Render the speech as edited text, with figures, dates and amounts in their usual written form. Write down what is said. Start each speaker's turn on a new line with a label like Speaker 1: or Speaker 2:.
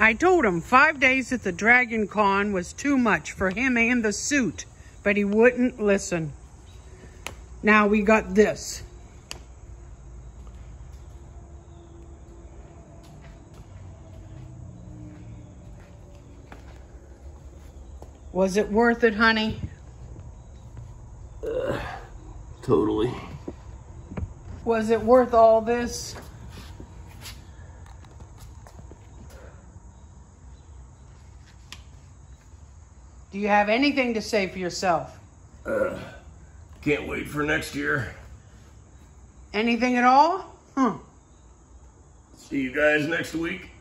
Speaker 1: I told him 5 days at the Dragon Con was too much for him and the suit, but he wouldn't listen. Now we got this. Was it worth it, honey?
Speaker 2: Totally.
Speaker 1: Was it worth all this? Do you have anything to say for yourself?
Speaker 2: Can't wait for next year.
Speaker 1: Anything at all?
Speaker 2: See you guys next week.